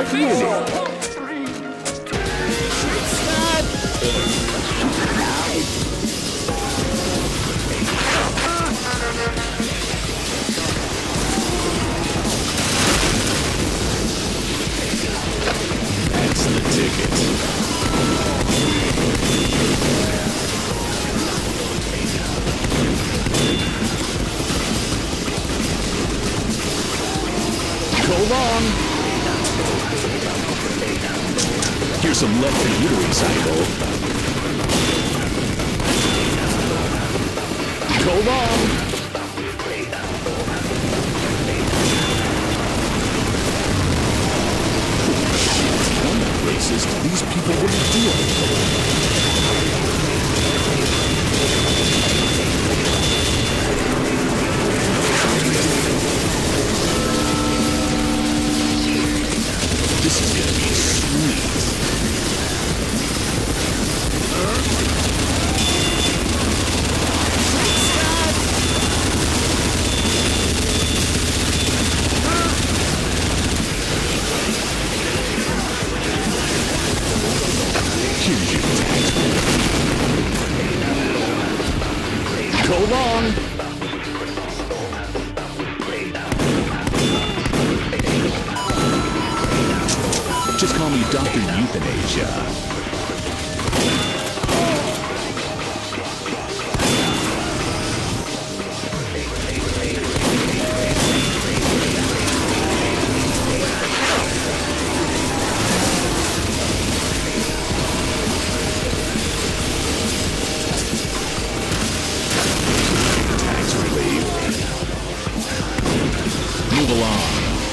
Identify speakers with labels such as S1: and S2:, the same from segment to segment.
S1: defeated. That's the ticket. Go long. Here's some lead for you to recycle. Go long. Racist, these people wouldn't do it. This is gonna be sweet. Here's your tax. Go long. Just call me Dr. Euthanasia. Tax relief. Move along.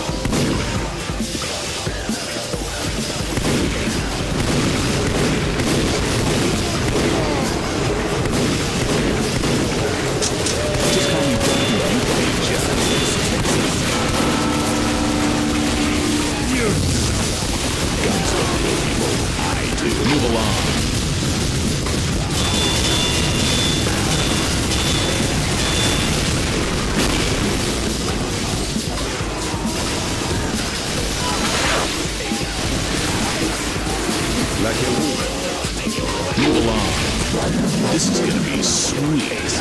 S1: Move along. Move along. This is gonna be sweet.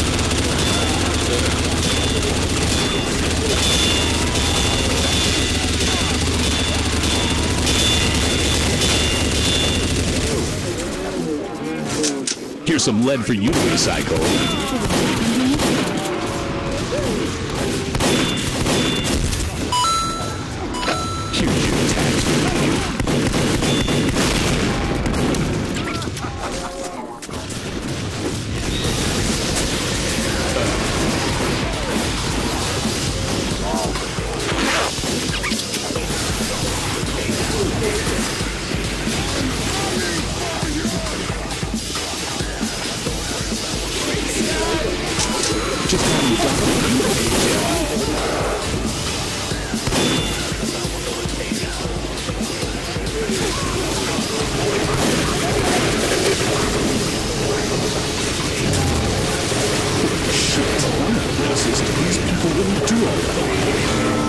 S1: Here's some lead for you to recycle. Here's your tax relief. Just call me Dr. Euthanasia. Shit, I'm not racist. These people wouldn't do all that.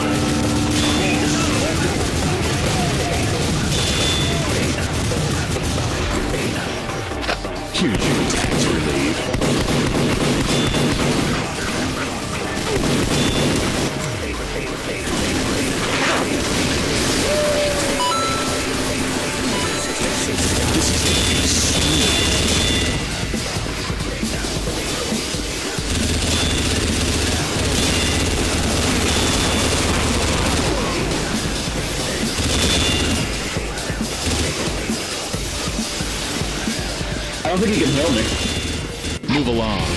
S1: Here's your tax relief. This is gonna be sweet. I don't think he can heal me. Move along.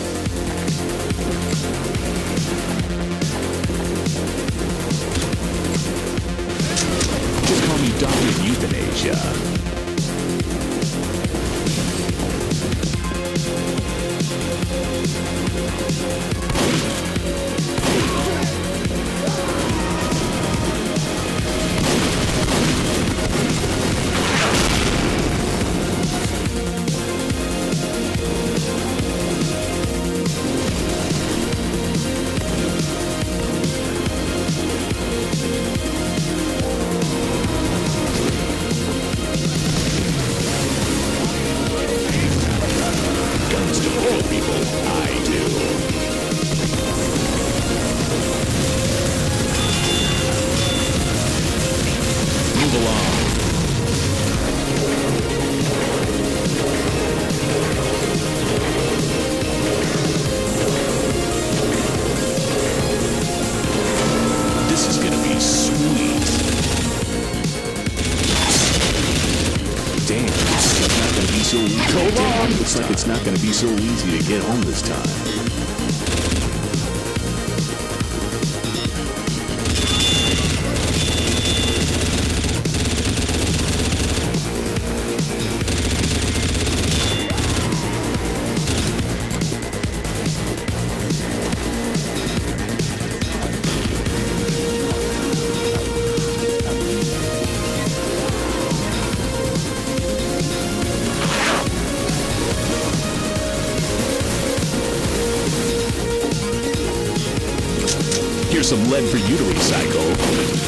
S1: Just call me Dr. Euthanasia. move along. This is gonna be sweet. Damn, it's not gonna be so easy. Hold on. Looks like it's not gonna be so easy to get home this time. Here's some lead for you to recycle.